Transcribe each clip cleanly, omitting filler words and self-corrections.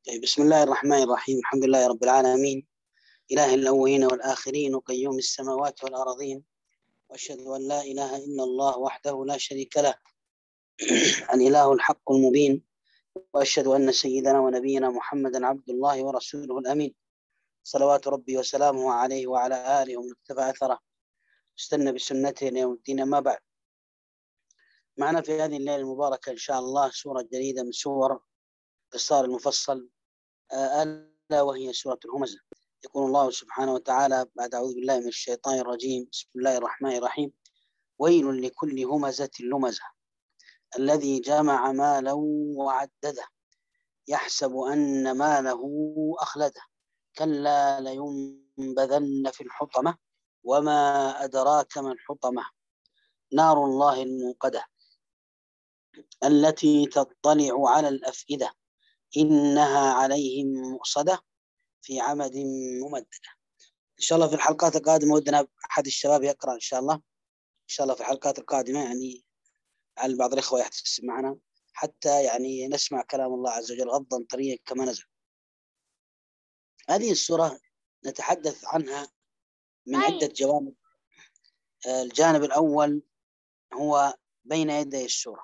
طيب، بسم الله الرحمن الرحيم. الحمد لله رب العالمين، إله الأولين والآخرين وقيوم السماوات والأرضين، وأشهد أن لا إله إلا الله وحده لا شريك له الإله الحق المبين، وأشهد أن سيدنا ونبينا محمدا عبد الله ورسوله الأمين، صلوات ربي وسلامه عليه وعلى آله ومن اقتفى أثره واستنى بسنته إلى يوم الدين. ما بعد، معنا في هذه الليلة المباركة إن شاء الله سورة جديدة من سور قصار المفصل، ألا وهي سورة الهمزة. يقول الله سبحانه وتعالى بعد أعوذ بالله من الشيطان الرجيم: بسم الله الرحمن الرحيم. ويل لكل همزة لمزة الذي جمع مالا وعدده يحسب أن ماله أخلده كلا لينبذن في الحطمة وما أدراك ما الحطمة نار الله الموقدة التي تطلع على الأفئدة إنها عليهم مؤصدة في عمد ممددة. إن شاء الله في الحلقات القادمة ودنا أحد الشباب يقرأ إن شاء الله. إن شاء الله في الحلقات القادمة يعني على بعض الإخوة يحتسب معنا حتى يعني نسمع كلام الله عز وجل غضا طريا كما نزل. هذه السورة نتحدث عنها من عدة جوانب. الجانب الأول هو بين يدي السورة.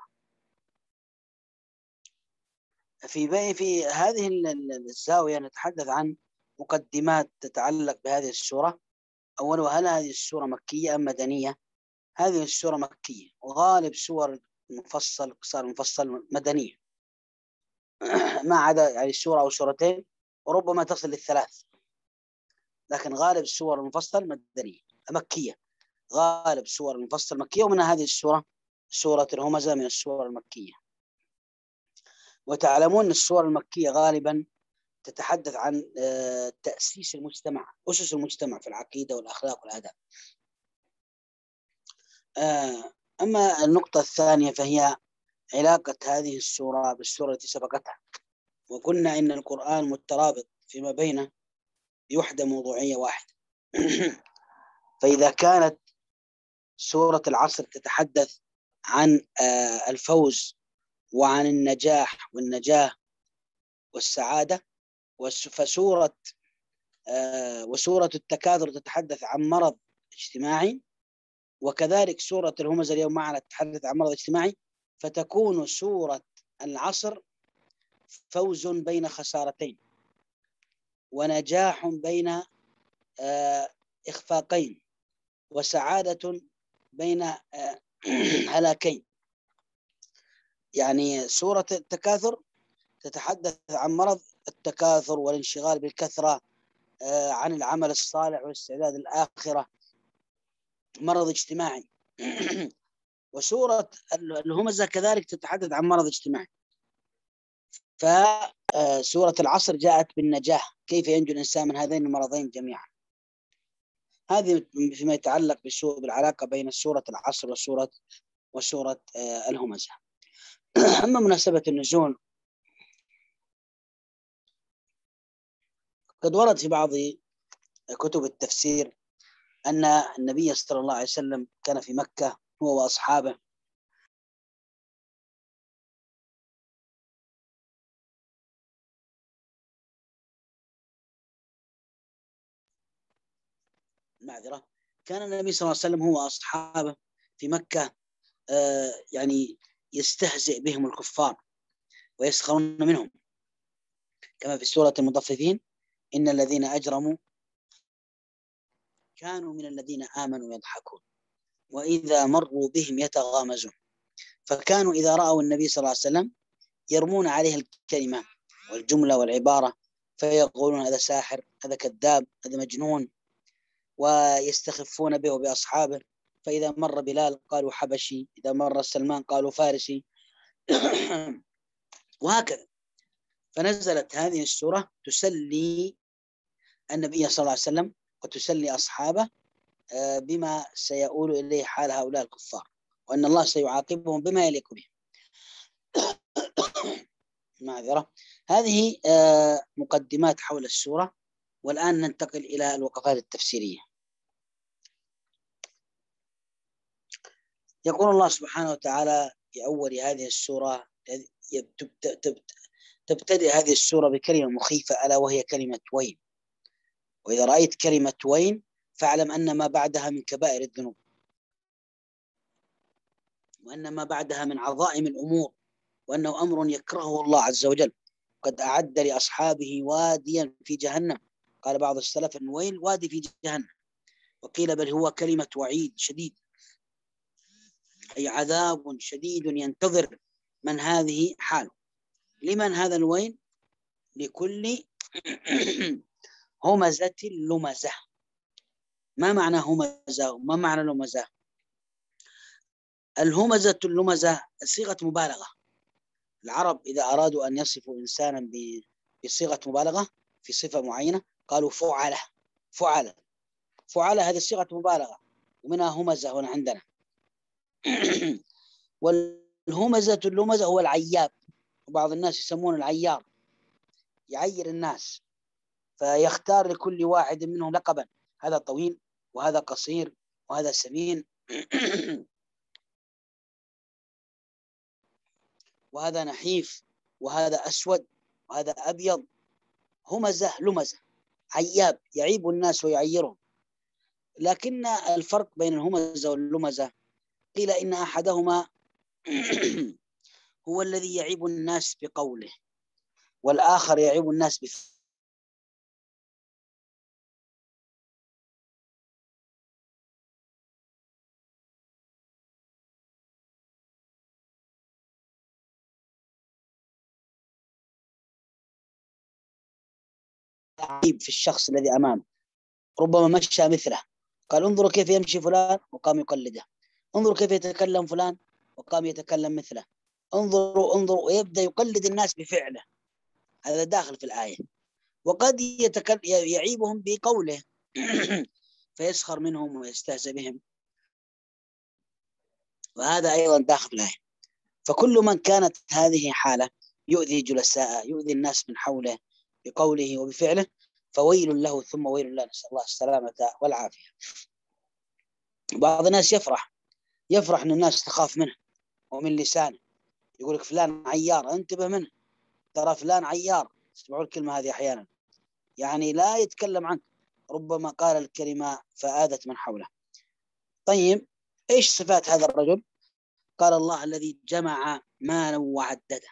في هذه الزاوية نتحدث عن مقدمات تتعلق بهذه السورة. أولها، هل هذه السورة مكية أم مدنية؟ هذه السورة مكية، وغالب سور المفصل قصار المفصل مدنية ما عدا يعني سورة أو سورتين وربما تصل للثلاث، لكن غالب السور المفصل مدنية مكية. غالب سور المفصل مكية، ومن هذه السورة سورة الهمزة من السور المكية. وتعلمون أن السور المكية غالبا تتحدث عن تأسيس المجتمع، أسس المجتمع في العقيدة والأخلاق والآداب. أما النقطة الثانية فهي علاقة هذه السورة بالسورة التي سبقتها. وقلنا إن القرآن مترابط فيما بينه بوحدة موضوعية واحدة. فإذا كانت سورة العصر تتحدث عن الفوز وعن النجاح والنجاة والسعادة، وسورة التكاثر تتحدث عن مرض اجتماعي، وكذلك سورة الهمزة اليوم معنا تتحدث عن مرض اجتماعي، فتكون سورة العصر فوز بين خسارتين ونجاح بين إخفاقين وسعادة بين هلاكين. يعني سورة التكاثر تتحدث عن مرض التكاثر والانشغال بالكثرة، عن العمل الصالح والاستعداد للآخرة، مرض اجتماعي. وسورة الهمزة كذلك تتحدث عن مرض اجتماعي. فسورة العصر جاءت بالنجاح، كيف ينجو الإنسان من هذين المرضين جميعا. هذه فيما يتعلق بالعلاقة بين سورة العصر وسورة الهمزة. أما مناسبة النزول، قد ورد في بعض كتب التفسير أن النبي صلى الله عليه وسلم كان في مكة هو وأصحابه كان النبي صلى الله عليه وسلم هو وأصحابه في مكة يعني يستهزئ بهم الكفار ويسخرون منهم، كما في سورة المطففين: إن الذين أجرموا كانوا من الذين آمنوا يضحكون وإذا مروا بهم يتغامزون. فكانوا إذا رأوا النبي صلى الله عليه وسلم يرمون عليه الكلمة والجملة والعبارة، فيقولون هذا ساحر، هذا كذاب، هذا مجنون، ويستخفون به وبأصحابه. فإذا مر بلال قالوا حبشي، إذا مر سلمان قالوا فارسي، وهكذا. فنزلت هذه السورة تسلي النبي صلى الله عليه وسلم وتسلي أصحابه بما سيؤول إليه حال هؤلاء الكفار، وأن الله سيعاقبهم بما يليق به. معذرة. هذه مقدمات حول السورة، والآن ننتقل إلى الوقفات التفسيرية. يقول الله سبحانه وتعالى في أول هذه السورة: تبتدئ هذه السورة بكلمة مخيفة ألا وهي كلمة ويل. وإذا رأيت كلمة ويل فاعلم أن ما بعدها من كبائر الذنوب، وأن ما بعدها من عظائم الأمور، وأنه أمر يكرهه الله عز وجل. قد أعد لأصحابه واديا في جهنم. قال بعض السلف أن ويل وادي في جهنم، وقيل بل هو كلمة وعيد شديد، أي عذاب شديد ينتظر من هذه حاله. لمن هذا الويل؟ لكل همزة لمزة. ما معنى همزة وما معنى لمزة؟ الهمزة اللمزة صيغة مبالغة. العرب إذا أرادوا أن يصفوا إنسانا بصيغة مبالغة في صفة معينة قالوا فعلة. فعلة فعلة هذه صيغة مبالغة، ومنها همزة هنا عندنا. والهمزة اللمزة هو العياب، وبعض الناس يسمون العيار، يعير الناس، فيختار لكل واحد منهم لقبا، هذا طويل وهذا قصير وهذا سمين وهذا نحيف وهذا أسود وهذا أبيض. همزة لمزة، عياب يعيب الناس ويعيرهم. لكن الفرق بين الهمزة واللمزة قيل إن أحدهما هو الذي يعيب الناس بقوله، والآخر يعيب الناس عيب في الشخص الذي أمامه. ربما مشى مثله، قال انظروا كيف يمشي فلان، وقام يقلده. انظروا كيف يتكلم فلان، وقام يتكلم مثله. انظروا انظروا، ويبدأ يقلد الناس بفعله. هذا داخل في الآية. وقد يعيبهم بقوله فيسخر منهم ويستهزئ بهم، وهذا أيضا داخل في الآية. فكل من كانت هذه حالة يؤذي جلساءه، يؤذي الناس من حوله بقوله وبفعله، فويل له ثم ويل له، نسأل الله السلامة والعافية. بعض الناس يفرح أن الناس تخاف منه ومن لسانه، يقول لك فلان عيار، انتبه منه، ترى فلان عيار. تسمعوا الكلمة هذه أحيانا، يعني لا يتكلم عنك، ربما قال الكلمة فآذت من حوله. طيب إيش صفات هذا الرجل؟ قال الله الذي جمع مالا وعدده.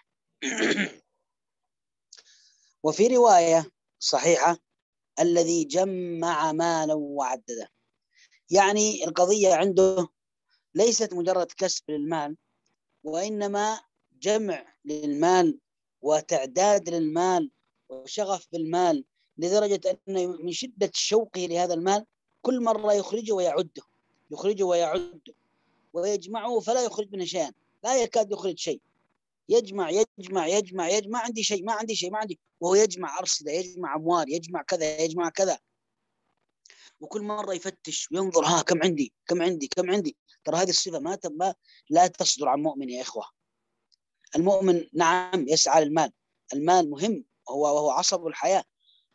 وفي رواية صحيحة الذي جمع مالا وعدده، يعني القضية عنده ليست مجرد كسب للمال، وإنما جمع للمال وتعداد للمال وشغف بالمال، لدرجة أنه من شدة شوقه لهذا المال كل مرة يخرجه ويعده، يخرجه ويعده ويجمعه فلا يخرج منه شيئا، لا يكاد يخرج شيء. يجمع يجمع يجمع يجمع، ما عندي شيء ما عندي شيء ما عندي، وهو يجمع أرصدة، يجمع أموال، يجمع كذا يجمع كذا، وكل مرة يفتش وينظر ها كم عندي كم عندي كم عندي. ترى هذه الصفة ما لا تصدر عن مؤمن يا إخوة. المؤمن نعم يسعى للمال، المال مهم وهو عصب الحياة.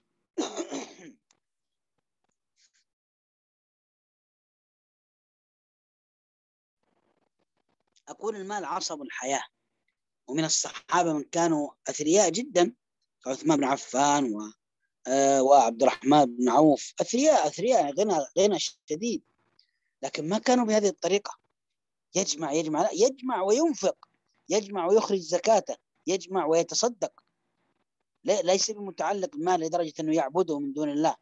أقول المال عصب الحياة. ومن الصحابة من كانوا أثرياء جدا، عثمان بن عفان وعبد الرحمن بن عوف، أثرياء غنى شديد، لكن ما كانوا بهذه الطريقة. يجمع يجمع لا، يجمع وينفق، يجمع ويخرج زكاته، يجمع ويتصدق، ليس بمتعلق بالمال لدرجة أنه يعبده من دون الله.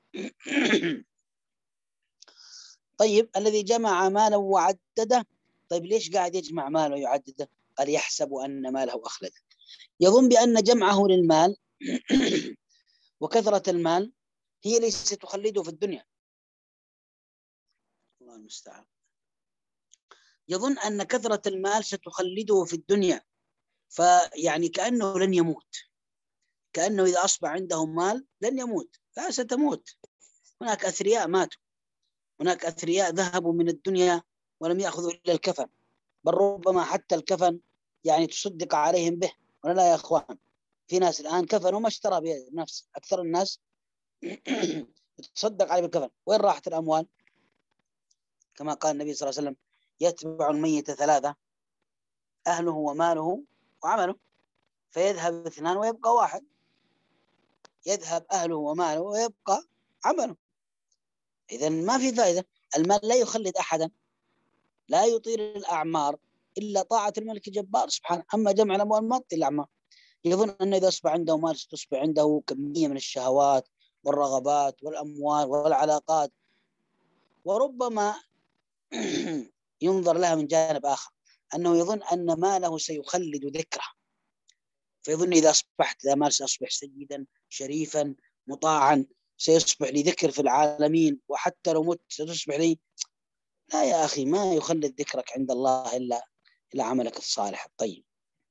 طيب الذي جمع ماله وعدده، طيب ليش قاعد يجمع ماله ويعدده؟ قال يحسب أن ماله أخلده، يظن بأن جمعه للمال وكثرة المال هي اللي ستخلده في الدنيا. الله المستعان. يظن أن كثرة المال ستخلده في الدنيا، فيعني كأنه لن يموت، كأنه إذا أصبح عنده مال لن يموت. لا، ستموت. هناك أثرياء ماتوا، هناك أثرياء ذهبوا من الدنيا ولم يأخذوا إلا الكفن، بل ربما حتى الكفن يعني تصدق عليهم به. ولا لا يا أخوان؟ في ناس الآن كفن وما اشترى بنفسه، أكثر الناس تصدق عليه بالكفن. وين راحت الأموال؟ كما قال النبي صلى الله عليه وسلم يتبع الميت ثلاثة: أهله وماله وعمله. فيذهب اثنان ويبقى واحد، يذهب أهله وماله ويبقى عمله. إذن ما في فائدة. المال لا يخلد أحدا، لا يطيل الأعمار إلا طاعة الملك الجبار سبحانه. أما جمع الأموال ما تطيل الأعمار. يظن أنه إذا أصبح عنده مال ستصبح عنده كمية من الشهوات والرغبات والأموال والعلاقات، وربما ينظر لها من جانب آخر، أنه يظن أن ماله سيخلد ذكره، فيظن إذا أصبحت ذا مال سأصبح سيدا شريفا مطاعا، سيصبح لي ذكر في العالمين، وحتى لو مت ستصبح لي. لا يا أخي، ما يخلد ذكرك عند الله إلا عملك الصالح الطيب.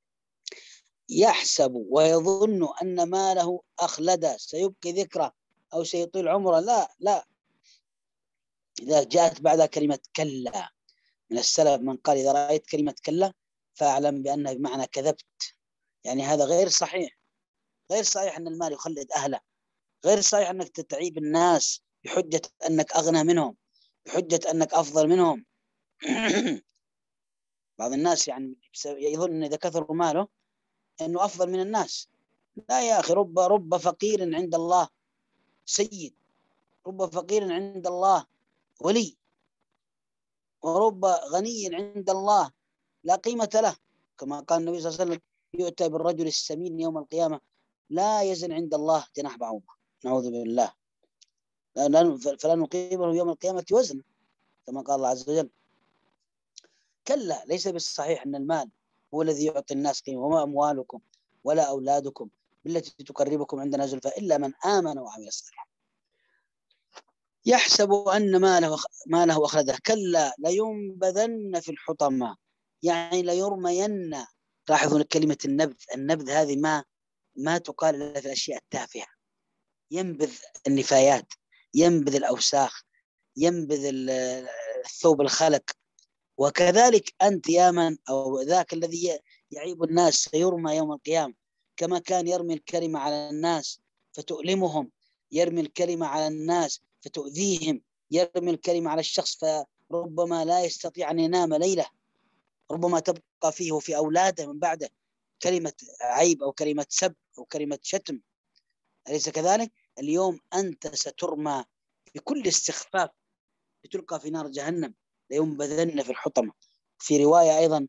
يحسب ويظن أن ماله أخلد سيبقي ذكره أو سيطيل عمره. لا لا. إذا جاءت بعدها كلمة كلا، من السلف من قال إذا رأيت كلمة كلا فاعلم بأنها بمعنى كذبت، يعني هذا غير صحيح. غير صحيح أن المال يخلد أهله، غير صحيح أنك تتعيب الناس بحجة أنك أغنى منهم، بحجة أنك أفضل منهم. بعض الناس يعني يظن أن إذا كثر ماله أنه أفضل من الناس. لا يا أخي، رب فقير عند الله سيد، رب فقير عند الله ولي، ورب غني عند الله لا قيمة له. كما قال النبي صلى الله عليه وسلم يؤتى بالرجل السمين يوم القيامة لا يزن عند الله جناح بعوضة، نعوذ بالله، فلا نقيمه يوم القيامة وزنا، كما قال الله عز وجل. كلا، ليس بالصحيح أن المال هو الذي يعطي الناس قيمة. وما أموالكم ولا أولادكم بالتي تقربكم عندنا زلفى إلا من آمن وعمل صالحا. يحسب أن ماله أخلده. كلا لينبذن في الحطمة، يعني ليرمين. لاحظوا كلمة النبذ هذه ما تقال إلا في الأشياء التافهة. ينبذ النفايات، ينبذ الأوساخ، ينبذ الثوب الخلق. وكذلك أنت يا من أو ذاك الذي يعيب الناس سيرمى يوم القيامة. كما كان يرمي الكلمة على الناس فتؤلمهم، يرمي الكلمة على الناس فتؤذيهم، يرمي الكلمة على الشخص فربما لا يستطيع أن ينام ليلة، ربما تبقى فيه وفي أولاده من بعده كلمة عيب أو كلمة سب أو كلمة شتم. أليس كذلك؟ اليوم أنت سترمى بكل استخفاف، لتلقى في نار جهنم. لينبذن في الحطمة. في رواية أيضا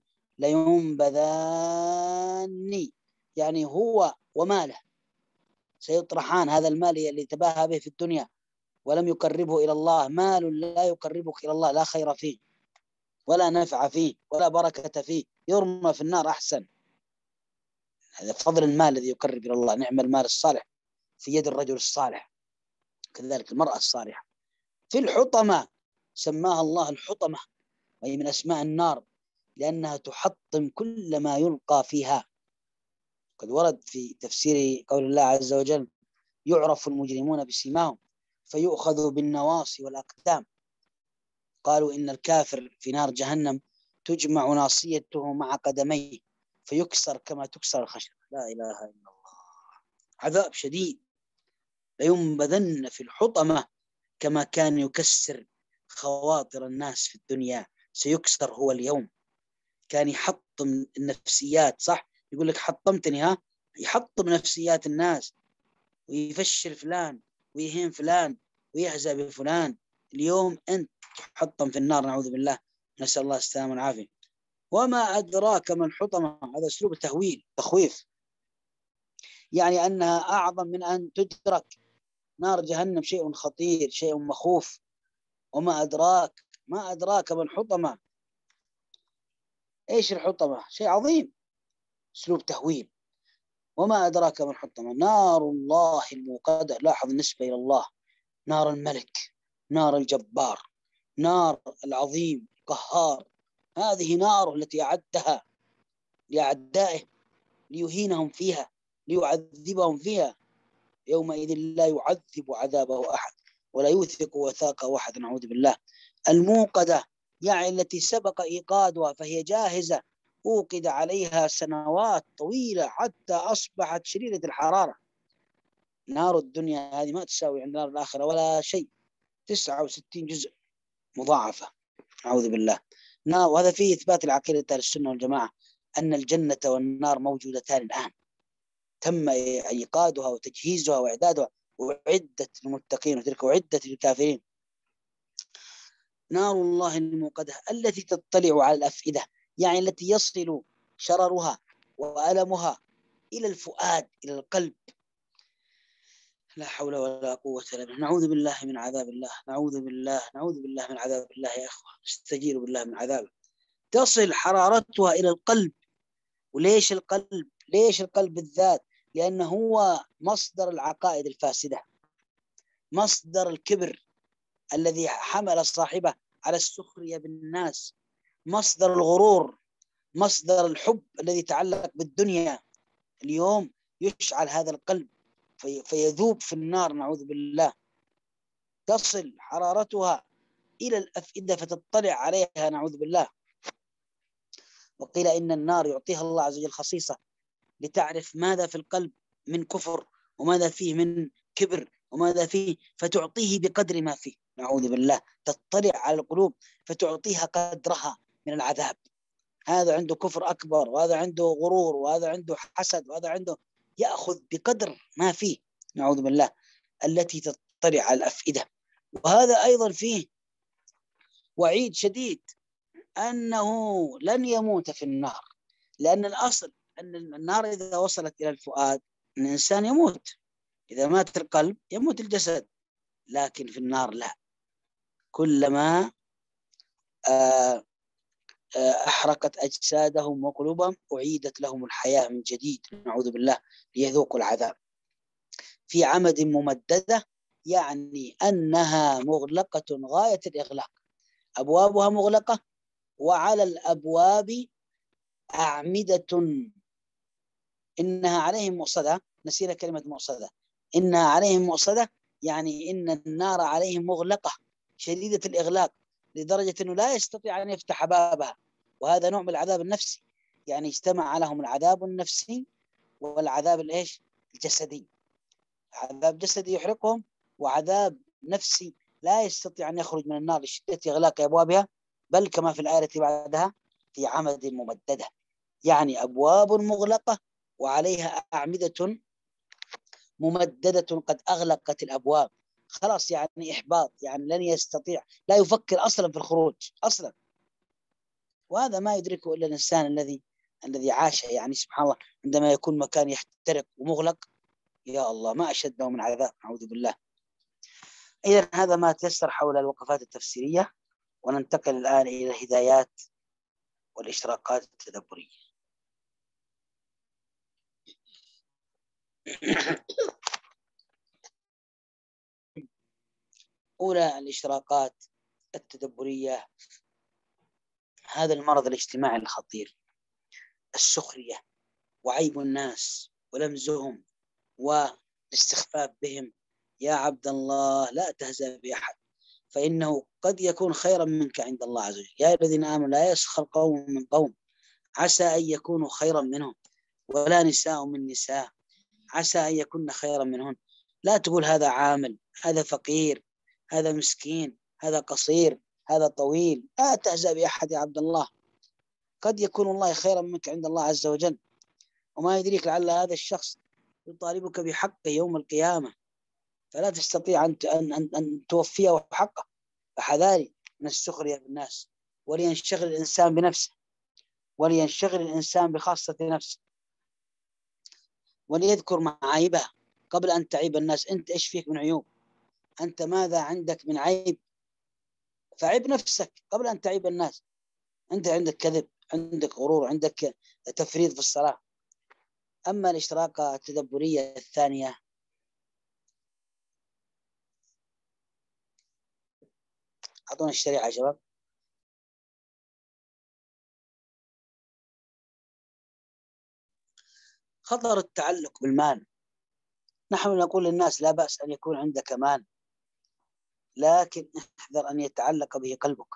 لينبذان، يعني هو وماله سيطرحان. هذا المال اللي تباهى به في الدنيا ولم يقربه إلى الله، مال لا يقربك إلى الله، لا خير فيه ولا نفع فيه ولا بركة فيه، يرمى في النار أحسن. هذا فضل المال الذي يقرب إلى الله. نعم المال الصالح في يد الرجل الصالح، كذلك المرأة الصالحة. في الحطمة، سماها الله الحطمة، وهي من أسماء النار لأنها تحطم كل ما يلقى فيها. قد ورد في تفسير قول الله عز وجل يعرف المجرمون بسيماهم فيؤخذوا بالنواصي والأقدام. قالوا إن الكافر في نار جهنم تجمع ناصيته مع قدميه فيكسر كما تكسر الخشب. لا إله إلا الله، عذاب شديد. لينبذن في الحطمة، كما كان يكسر خواطر الناس في الدنيا سيكسر هو اليوم. كان يحطم النفسيات، صح؟ يقول لك حطمتني، ها؟ يحطم نفسيات الناس ويفشل فلان ويهين فلان ويهزأ بفلان. اليوم أنت تحطم في النار، نعوذ بالله، نسأل الله السلامة والعافية. وما أدراك ما الحطمة، هذا أسلوب تخويف، يعني أنها أعظم من أن تدرك. نار جهنم شيء خطير، شيء مخوف. وما أدراك، ما أدراك ما الحطمة. إيش الحطمة؟ شيء عظيم، أسلوب تهويل. وما أدراك ما الحطمة، نار الله الموقدة. لاحظ النسبة إلى الله، نار الملك، نار الجبار، نار العظيم القهار. هذه نار التي أعدها لأعدائه ليهينهم فيها، ليعذبهم فيها. يومئذ لا يعذب عذابه أحد ولا يوثق وثاقه أحد، نعوذ بالله. الموقدة يعني التي سبق إيقادها فهي جاهزة، أوقد عليها سنوات طويلة حتى أصبحت شديدة الحرارة. نار الدنيا هذه ما تساوي عند نار الآخرة ولا شيء، 69 جزء مضاعفة، أعوذ بالله. وهذا فيه إثبات العقيدة أهل السنة والجماعة أن الجنة والنار موجودتان الآن. تم إيقادها وتجهيزها وإعدادها، وعدت للمتقين وتلك وعدت للكافرين. نار الله الموقدة التي تطلع على الأفئدة، يعني التي يصل شررها وألمها إلى الفؤاد، إلى القلب. لا حول ولا قوة إلا بالله. نعوذ بالله من عذاب الله، نعوذ بالله من عذاب الله. يا أخوة استجيروا بالله من عذابه. تصل حرارتها إلى القلب. وليش القلب؟ ليش القلب بالذات؟ لأنه هو مصدر العقائد الفاسدة، مصدر الكبر الذي حمل صاحبه على السخرية بالناس، مصدر الغرور، مصدر الحب الذي يتعلق بالدنيا. اليوم يشعل هذا القلب فيذوب في النار، نعوذ بالله. تصل حرارتها إلى الأفئدة فتطلع عليها، نعوذ بالله. وقيل إن النار يعطيها الله عز وجل خصيصة لتعرف ماذا في القلب من كفر، وماذا فيه من كبر، وماذا فيه، فتعطيه بقدر ما فيه، نعوذ بالله. تطلع على القلوب فتعطيها قدرها من العذاب. هذا عنده كفر أكبر، وهذا عنده غرور، وهذا عنده حسد، وهذا عنده، يأخذ بقدر ما فيه، نعوذ بالله. التي تطلع على الأفئدة. وهذا أيضا فيه وعيد شديد أنه لن يموت في النار، لأن الأصل أن النار إذا وصلت إلى الفؤاد الإنسان يموت. إذا مات القلب يموت الجسد، لكن في النار لا. كلما أحرقت أجسادهم وقلوبهم أعيدت لهم الحياة من جديد، نعوذ بالله، ليذوقوا العذاب. في عمد ممددة، يعني أنها مغلقة غاية الإغلاق، أبوابها مغلقة، وعلى الأبواب أعمدة. إنها عليهم مؤصدة، نسينا كلمة مؤصدة. إنها عليهم مؤصدة، يعني إن النار عليهم مغلقة شديدة الإغلاق، لدرجة أنه لا يستطيع أن يفتح بابها. وهذا نوع من العذاب النفسي، يعني اجتمع لهم العذاب النفسي والعذاب الإيش الجسدي. عذاب جسدي يحرقهم، وعذاب نفسي لا يستطيع أن يخرج من النار لشدة إغلاق أبوابها. بل كما في الآية التي بعدها في عمد ممددة، يعني أبواب مغلقة وعليها أعمدة ممددة قد أغلقت الأبواب. خلاص يعني إحباط، يعني لن يستطيع، لا يفكر أصلا في الخروج أصلا. وهذا ما يدركه إلا الإنسان الذي عاش، يعني سبحان الله، عندما يكون مكان يحترق ومغلق، يا الله ما أشده من عذاب، أعوذ بالله. إذن هذا ما تيسر حول الوقفات التفسيرية، وننتقل الآن إلى الهدايات والإشراقات التدبرية. أولى الإشراقات التدبرية هذا المرض الاجتماعي الخطير، السخرية وعيب الناس ولمزهم والاستخفاف بهم. يا عبد الله لا تهزأ بأحد، فإنه قد يكون خيرا منك عند الله عز وجل. يا الذين آمنوا لا يسخر قوم من قوم عسى أن يكونوا خيرا منهم، ولا نساء من نساء عسى أن يكون خيرا منهن. لا تقول هذا عامل، هذا فقير، هذا مسكين، هذا قصير، هذا طويل. لا تهزأ بأحد يا عبد الله، قد يكون الله خيرا منك عند الله عز وجل، وما يدريك لعل هذا الشخص يطالبك بحقه يوم القيامة، فلا تستطيع أن توفيه حقه. فحذاري من السخرية بالناس، ولينشغل الإنسان بنفسه، ولينشغل الإنسان بخاصة نفسه، وليذكر معايبها قبل أن تعيب الناس. أنت إيش فيك من عيوب؟ أنت ماذا عندك من عيب؟ فعيب نفسك قبل أن تعيب الناس. أنت عندك كذب، عندك غرور، عندك تفريط في الصلاة. أما الإشراقة التدبرية الثانية، أعطونا الشريعة يا شباب. خطر التعلق بالمال. نحن نقول للناس لا بأس أن يكون عندك مال، لكن احذر أن يتعلق به قلبك.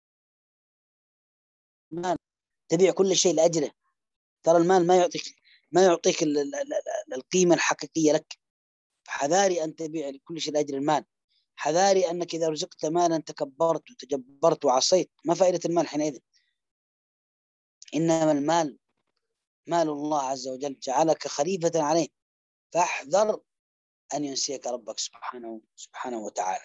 مال تبيع كل شيء لأجله. ترى المال ما يعطيك، ما يعطيك القيمة الحقيقية لك. حذاري أن تبيع لكل شيء لأجل المال. حذاري أنك إذا رزقت مالا تكبرت وتجبرت وعصيت، ما فائدة المال حينئذ؟ إنما المال مال الله عز وجل، جعلك خليفة عليه، فاحذر أن ينسيك ربك سبحانه وتعالى.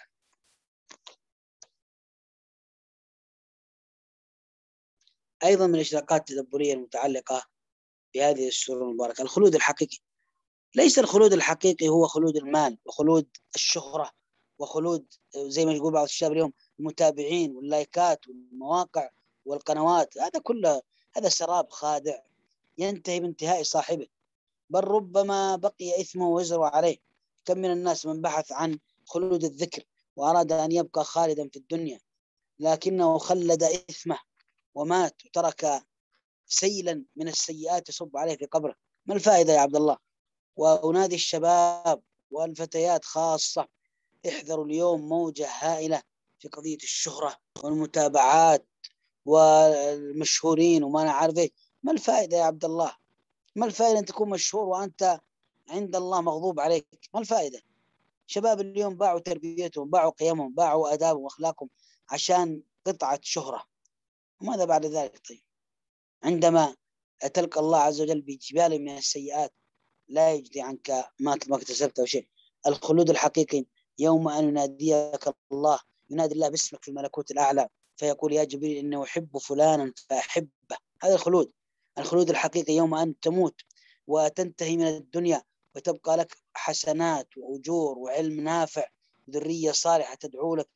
أيضا من الإشراقات التدبرية المتعلقة بهذه السورة المباركة الخلود الحقيقي. ليس الخلود الحقيقي هو خلود المال وخلود الشهرة وخلود زي ما يقول بعض الشباب اليوم المتابعين واللايكات والمواقع والقنوات. هذا كله هذا سراب خادع ينتهي بانتهاء صاحبه، بل ربما بقي إثمه وزره عليه. كم من الناس من بحث عن خلود الذكر وأراد أن يبقى خالدا في الدنيا، لكنه خلد إثمه ومات وترك سيلا من السيئات يصب عليه في قبره. ما الفائدة يا عبد الله؟ وأنادي الشباب والفتيات خاصة، احذروا اليوم موجة هائلة في قضية الشهرة والمتابعات والمشهورين وما أنا عارف إيه. ما الفائدة يا عبد الله؟ ما الفائدة أن تكون مشهور وأنت عند الله مغضوب عليك؟ ما الفائدة؟ شباب اليوم باعوا تربيتهم، باعوا قيمهم، باعوا آدابهم وأخلاقهم عشان قطعة شهرة. وماذا بعد ذلك؟ طيب عندما تلقى الله عز وجل بجبال من السيئات لا يجدي عنك ما اكتسبت أو شيء. الخلود الحقيقي يوم أن يناديك الله، ينادي الله باسمك في الملكوت الأعلى فيقول يا جبريل إنه أحب فلانا فأحبه. هذا الخلود. الخلود الحقيقي يوم أن تموت وتنتهي من الدنيا وتبقى لك حسنات وأجور وعلم نافع ذرية صالحة تدعو لك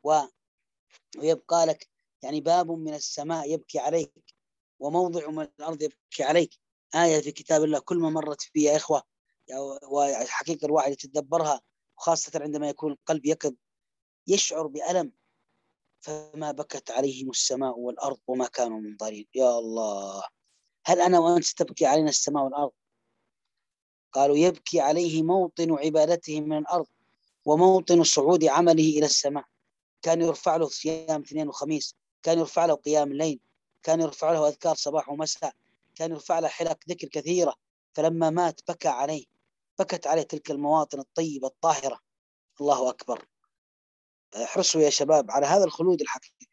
ويبقى لك يعني باب من السماء يبكي عليك وموضع من الأرض يبكي عليك. آية في كتاب الله كل ما مرت فيه يا إخوة، وحقيقة الواحد يتدبرها، وخاصة عندما يكون القلب يقظ يشعر بألم. فما بكت عليهم السماء والأرض وما كانوا منظرين. يا الله، هل أنا وأنت ستبكي علينا السماء والأرض؟ قالوا يبكي عليه موطن عبادته من الأرض وموطن صعود عمله إلى السماء. كان يرفع له صيام اثنين وخميس، كان يرفع له قيام الليل، كان يرفع له أذكار صباح ومساء، كان يرفع له حلق ذكر كثيرة. فلما مات بكى عليه، بكت عليه تلك المواطن الطيبة الطاهرة. الله أكبر. احرصوا يا شباب على هذا الخلود الحقيقي.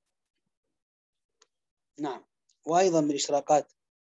نعم. وأيضا من الإشراقات،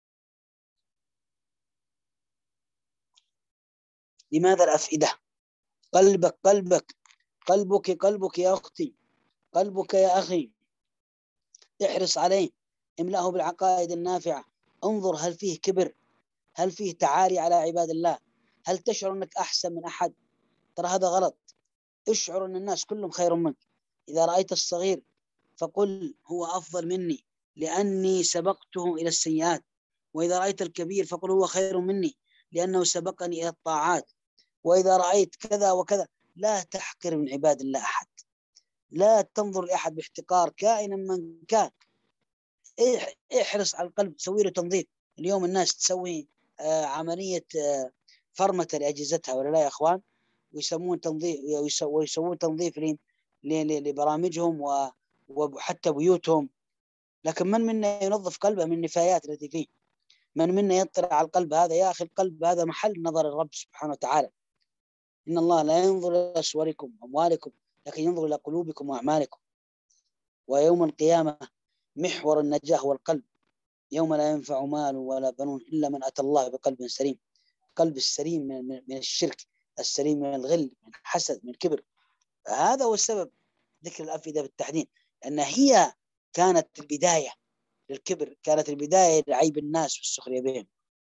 لماذا الأفئدة؟ قلبك قلبك، قلبك قلبك يا أختي، قلبك يا أخي، احرص عليه، املأه بالعقائد النافعة. انظر هل فيه كبر؟ هل فيه تعالي على عباد الله؟ هل تشعر أنك أحسن من أحد؟ ترى هذا غلط. اشعر أن الناس كلهم خير منك. إذا رأيت الصغير فقل هو أفضل مني لأني سبقته إلى السيئات، وإذا رأيت الكبير فقل هو خير مني لأنه سبقني إلى الطاعات، وإذا رأيت كذا وكذا. لا تحقر من عباد الله أحد، لا تنظر لأحد باحتقار كائنا من كان. احرص على القلب، سوي له تنظيف. اليوم الناس تسوي عملية فرمة لأجهزتها ولا لا يا أخوان؟ ويسمون تنظيف، ويسوون تنظيف لبرامجهم وحتى بيوتهم. لكن من منا ينظف قلبه من النفايات التي فيه؟ من منا يطلع على القلب هذا؟ يا أخي القلب هذا محل نظر الرب سبحانه وتعالى. إن الله لا ينظر إلى صوركم وأموالكم لكن ينظر إلى قلوبكم وأعمالكم. ويوم القيامة محور النجاة هو القلب. يوم لا ينفع مال ولا بنون إلا من أتى الله بقلب سليم. قلب السليم من الشرك، السليم من الغل، من الحسد، من الكبر. هذا هو السبب ذكر الأفئدة بالتحديد، أن هي كانت البداية للكبر، كانت البداية لعيب الناس والسخرية بهم.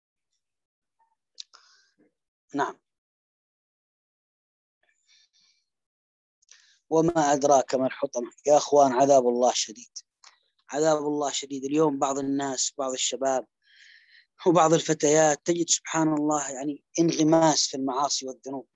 نعم. وما أدراك ما الحطمة يا أخوان. عذاب الله شديد، عذاب الله شديد. اليوم بعض الناس، بعض الشباب وبعض الفتيات تجد سبحان الله يعني انغماس في المعاصي والذنوب،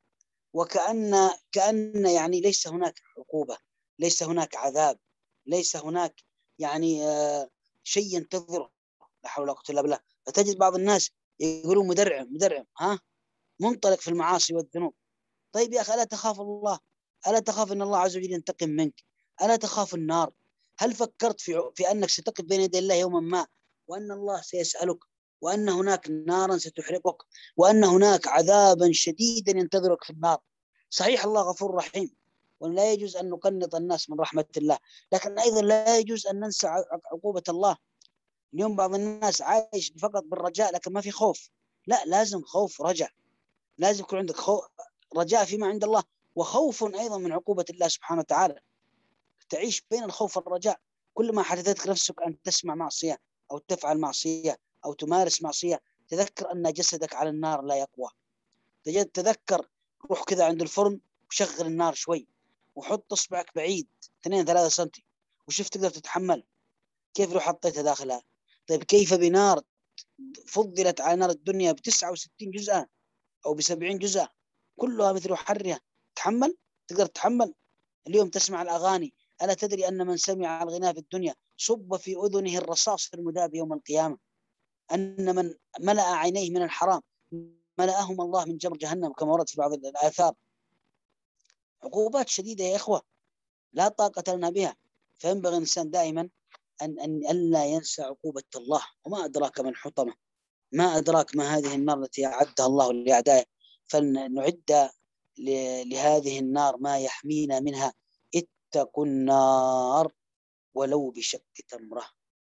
كأن يعني ليس هناك عقوبة، ليس هناك عذاب، ليس هناك يعني شيء ينتظره. لا حول ولا قوة إلا بالله. فتجد بعض الناس يقولون مدرعم منطلق في المعاصي والذنوب. طيب يا أخي ألا تخاف الله؟ ألا تخاف أن الله عز وجل ينتقم منك؟ ألا تخاف النار؟ هل فكرت في أنك ستقف بين يدي الله يوما ما وأن الله سيسألك وأن هناك نارا ستحرقك، وأن هناك عذابا شديدا ينتظرك في النار. صحيح الله غفور رحيم، ولا يجوز أن نقنط الناس من رحمة الله، لكن أيضا لا يجوز أن ننسى عقوبة الله. اليوم بعض الناس عايش فقط بالرجاء لكن ما في خوف. لا، لازم خوف ورجاء، لازم يكون عندك رجاء فيما عند الله، وخوف أيضا من عقوبة الله سبحانه وتعالى. تعيش بين الخوف والرجاء. كل ما حدثتك نفسك أن تسمع معصية أو تفعل معصية أو تمارس معصية، تذكر أن جسدك على النار لا يقوى. تذكر، روح كذا عند الفرن وشغل النار شوي، وحط إصبعك بعيد 2-3 سنتي، وشوف تقدر تتحمل. كيف لو حطيتها داخلها؟ طيب كيف بنار فضلت على نار الدنيا ب69 جزءا أو ب70 جزء، كلها مثل حرها؟ تحمل؟ تقدر تتحمل؟ اليوم تسمع الأغاني، ألا تدري أن من سمع الغناء في الدنيا صب في أذنه الرصاص المذاب يوم القيامة؟ أن من ملأ عينيه من الحرام ملأهم الله من جمر جهنم، كما ورد في بعض الآثار. عقوبات شديدة يا إخوة لا طاقة لنا بها، فينبغي الإنسان دائما أن لا ينسى عقوبة الله. وما أدراك من حطمة، ما أدراك ما هذه النار التي أعدها الله لأعدائه، فلنعد لهذه النار ما يحمينا منها. اتقوا النار ولو بشق تمرة.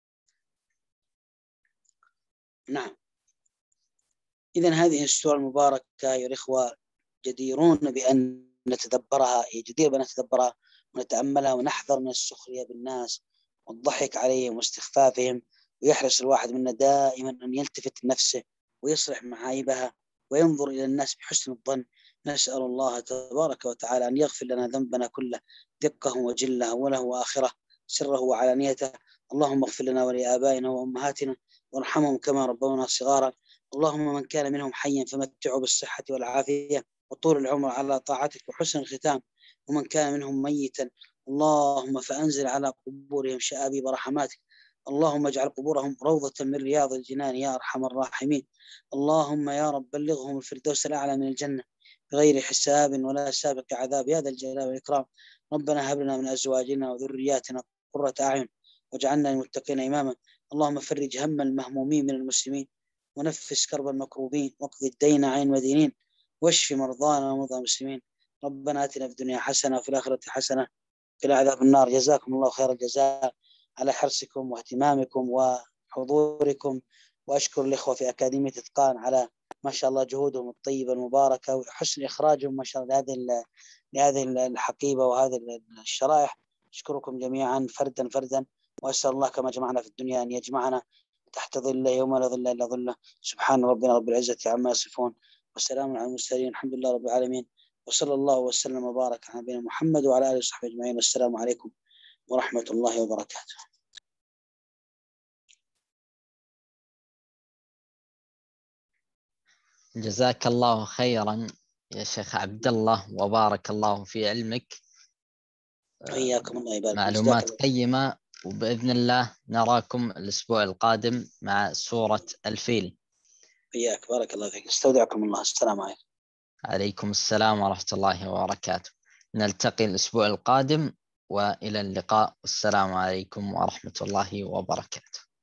نعم، إذن هذه السورة المباركة يا الإخوة جديرون بأن نتدبرها، جدير بأن نتدبرها ونتأملها، ونحذر من السخرية بالناس والضحك عليهم واستخفافهم. ويحرص الواحد منا دائما أن يلتفت لنفسه ويصلح معايبها وينظر إلى الناس بحسن الظن. نسأل الله تبارك وتعالى أن يغفر لنا ذنبنا كله، دقه وجله وله وآخره، سره وعلانيته. اللهم اغفر لنا ولآبائنا وأمهاتنا وارحمهم كما ربونا صغارا. اللهم من كان منهم حيا فمتعه بالصحة والعافية وطول العمر على طاعتك وحسن الختام، ومن كان منهم ميتا اللهم فأنزل على قبورهم شآبيب رحماتك. اللهم اجعل قبورهم روضة من رياض الجنان يا أرحم الراحمين. اللهم يا رب بلغهم الفردوس الأعلى من الجنة بغير حساب ولا سابق عذاب يا ذا الجلال والإكرام. ربنا هب لنا من أزواجنا وذرياتنا قرة أعين واجعلنا للمتقين إماما. اللهم فرج هم المهمومين من المسلمين، ونفس كرب المكروبين، واقض الدين عن المدينين، واشف مرضانا ومرضى المسلمين. ربنا آتنا في الدنيا حسنة وفي الآخرة حسنة وقنا عذاب النار. جزاكم الله خير الجزاء على حرصكم واهتمامكم وحضوركم، وأشكر الإخوة في أكاديمية إتقان على ما شاء الله جهودهم الطيبة المباركة وحسن إخراجهم ما شاء الله لهذه الحقيبة وهذه الشرائح. أشكركم جميعا فردا فردا، وأسأل الله كما جمعنا في الدنيا أن يجمعنا تحت ظله يوم لا ظل إلا ظله. سبحان ربنا رب العزة عما يصفون، والسلام على المرسلين، الحمد لله رب العالمين، وصلى الله وسلم وبارك على نبينا محمد وعلى آله وصحبه أجمعين. والسلام عليكم ورحمة الله وبركاته. جزاك الله خيرا يا شيخ عبد الله، وبارك الله في علمك. حياكم الله يبارك. معلومات قيمة، وبإذن الله نراكم الأسبوع القادم مع سورة الفيل. حياك، بارك الله فيك. استودعكم الله. السلام عليكم. عليكم السلام ورحمة الله وبركاته. نلتقي الأسبوع القادم، وإلى اللقاء، والسلام عليكم ورحمة الله وبركاته.